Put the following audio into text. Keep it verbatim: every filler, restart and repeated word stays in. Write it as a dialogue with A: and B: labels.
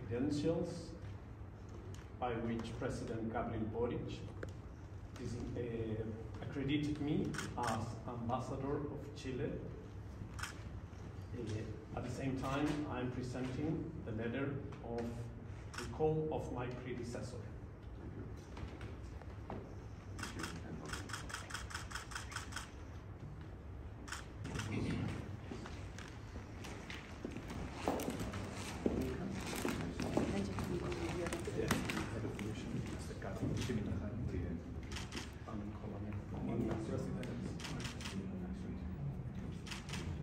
A: credentials by which President Gabriel Boric is, uh, accredited me as Ambassador of Chile. Uh, at the same time, I'm presenting the letter of recall of my predecessor.